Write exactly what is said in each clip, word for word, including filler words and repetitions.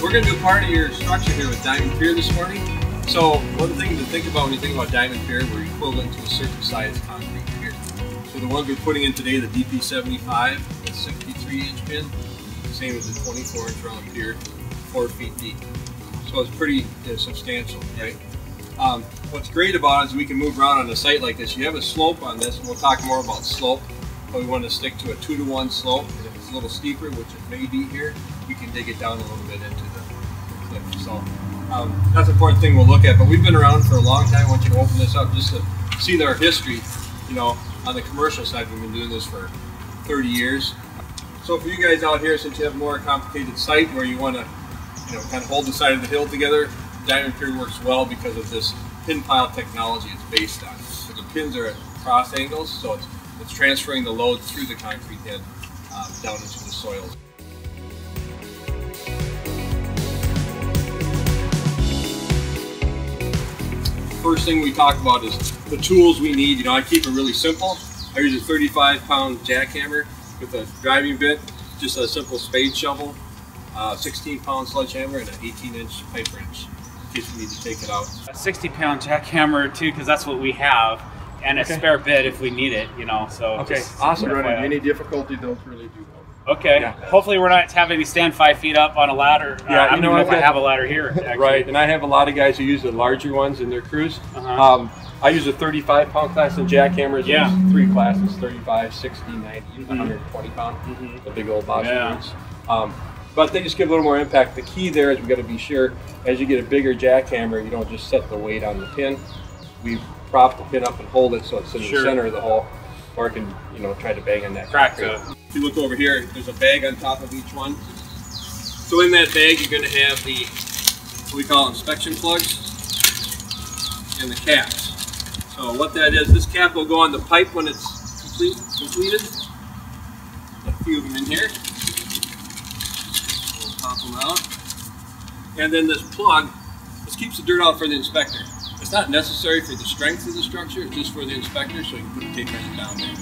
we're going to do part of your structure here with Diamond Pier this morning. So one thing to think about when you think about Diamond Pier, we're equivalent to a certain size concrete pier. So the ones we're putting in today, the D P seventy-five, the sixty-three inch pin, same as the twenty-four inch round pier, four feet deep. So it's pretty uh, substantial, right? Um, what's great about it is we can move around on a site like this. You have a slope on this, and we'll talk more about slope, but we want to stick to a two to one slope. And if it's a little steeper, which it may be here, we can dig it down a little bit into the cliff. So um, that's an important thing we'll look at. But we've been around for a long time. I want you to open this up just to see our history. You know, on the commercial side, we've been doing this for thirty years. So for you guys out here, since you have a more complicated site where you want to, you know, kind of hold the side of the hill together, Diamond Pier works well because of this pin pile technology it's based on. So the pins are at cross angles, so it's, it's transferring the load through the concrete head um, down into the soil. First thing we talk about is the tools we need. You know, I keep it really simple. I use a thirty-five pound jackhammer with a driving bit, just a simple spade shovel, uh, sixteen pound sledgehammer, and an eighteen inch pipe wrench in case we need to take it out. A sixty pound jackhammer too, because that's what we have, and a okay. spare bit if we need it. You know, so okay, just, awesome. Run into any difficulty, those really do help. Okay. Yeah. Hopefully we're not having to stand five feet up on a ladder. Yeah, uh, I you know, don't know if got, I have a ladder here. Actually. Right, and I have a lot of guys who use the larger ones in their crews. Uh-huh. um, I use a thirty-five pound class in jackhammers. Yeah. There's three classes, thirty-five, sixty, ninety, mm-hmm. one hundred twenty pound. Mm-hmm. The big old box yeah. ones. Um, but they just give a little more impact. The key there is we got to be sure as you get a bigger jackhammer, you don't just set the weight on the pin. We prop the pin up and hold it so it's in sure. the center of the hole, or it can, you know, try to bang on that crack. If you look over here, there's a bag on top of each one. So in that bag, you're going to have the, what we call inspection plugs, and the caps. So what that is, this cap will go on the pipe when it's complete, completed. A few of them in here. We'll pop them out. And then this plug, this keeps the dirt out for the inspector. It's not necessary for the strength of the structure, it's just for the inspector, so you can put a tape measure down there.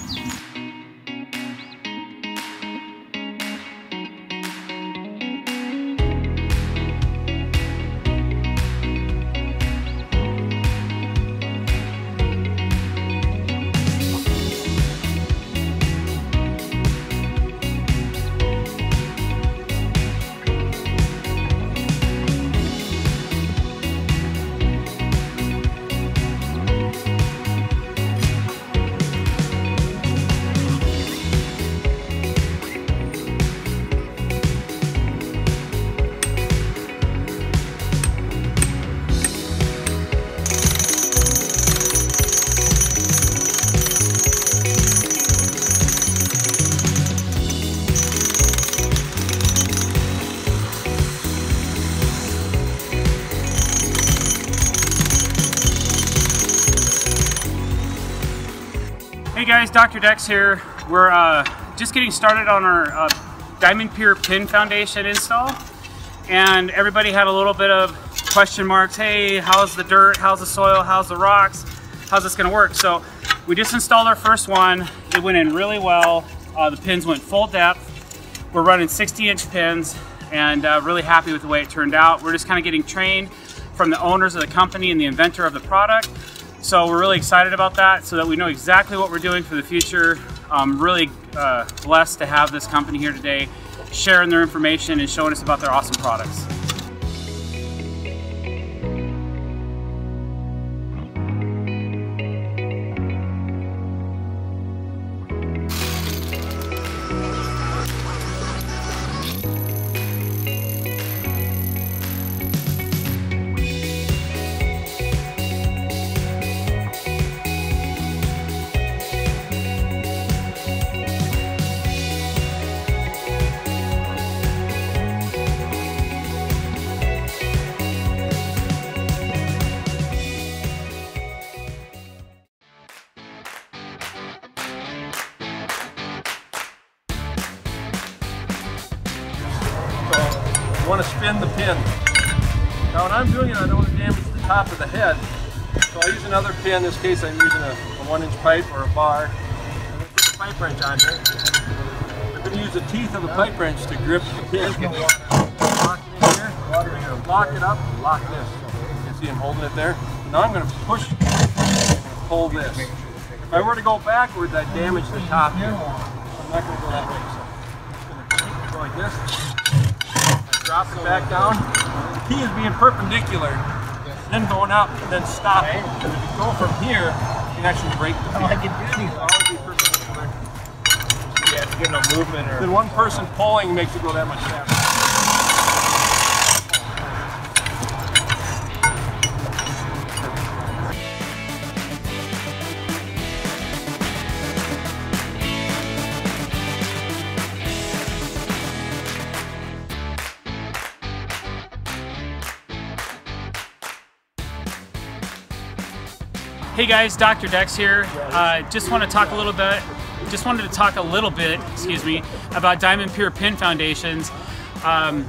Hey guys, Doctor Dex here. We're uh, just getting started on our uh, Diamond Pier Pin Foundation install, and everybody had a little bit of question marks. Hey, how's the dirt? How's the soil? How's the rocks? How's this going to work? So we just installed our first one. It went in really well. Uh, the pins went full depth. We're running sixty inch pins, and uh, really happy with the way it turned out. We're just kind of getting trained from the owners of the company and the inventor of the product. So we're really excited about that, so that we know exactly what we're doing for the future. I'm really uh, blessed to have this company here today, sharing their information and showing us about their awesome products. You want to spin the pin. Now when I'm doing it, I don't want to damage the top of the head. So I use another pin. In this case, I'm using a, a one inch pipe or a bar. I'm going to put the pipe wrench on here. I'm going to use the teeth of the pipe wrench to grip the pin. Lock it in here. I'm going to lock it up and lock this. You can see I'm holding it there. Now I'm going to push and pull this. If I were to go backwards, I'd damage the top here. I'm not going to go that way. So I'm just going to go like this. I drop it back down. The key is being perpendicular, then going up, and then stopping. Because if you go from here, you can actually break the pier. Oh, I can do these. Always be perpendicular. Yeah, if you get no movement or... Then one person pulling makes it go that much faster. Hey guys, Doctor Dex here. Uh, just want to talk a little bit. Just wanted to talk a little bit, excuse me, about Diamond Pier Pin Foundations. Um,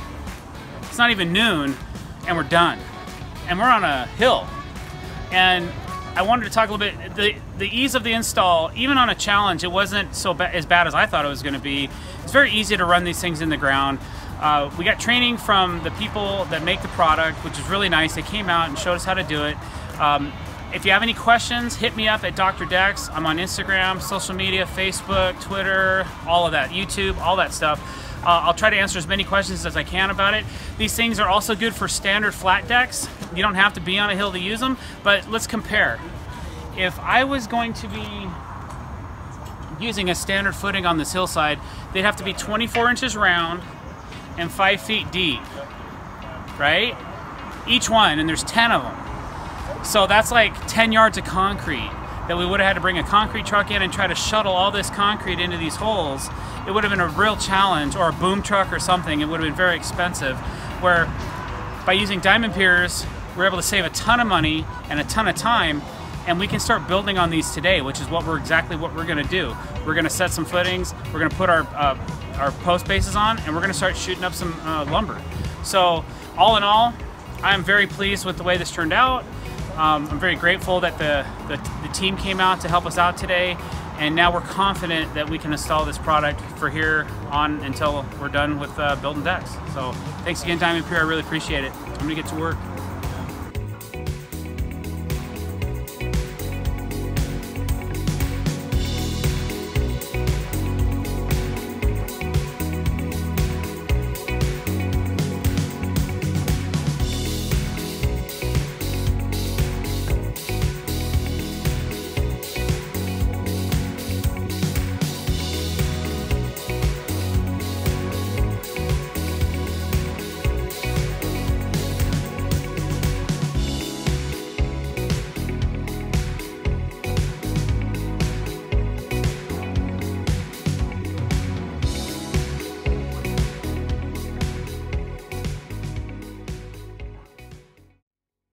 it's not even noon, and we're done, and we're on a hill. And I wanted to talk a little bit. The the ease of the install, even on a challenge, it wasn't so ba as bad as I thought it was going to be. It's very easy to run these things in the ground. Uh, we got training from the people that make the product, which is really nice. They came out and showed us how to do it. Um, If you have any questions, hit me up at Doctor Dex. I'm on Instagram, social media, Facebook, Twitter, all of that, YouTube, all that stuff. Uh, I'll try to answer as many questions as I can about it. These things are also good for standard flat decks. You don't have to be on a hill to use them, but let's compare. If I was going to be using a standard footing on this hillside, they'd have to be twenty-four inches round and five feet deep, right? Each one, and there's ten of them. So that's like ten yards of concrete that we would have had to bring a concrete truck in and try to shuttle all this concrete into these holes. It would have been a real challenge, or a boom truck or something. It would have been very expensive. Where by using Diamond Piers, we're able to save a ton of money and a ton of time, and we can start building on these today, which is what we're exactly what we're going to do. We're going to set some footings. We're going to put our uh, our post bases on, and we're going to start shooting up some uh, lumber. So all in all, I'm very pleased with the way this turned out. Um, I'm very grateful that the, the, the team came out to help us out today, and now we're confident that we can install this product for here on until we're done with uh, building decks. So thanks again, Diamond Pier. I really appreciate it. I'm gonna get to work.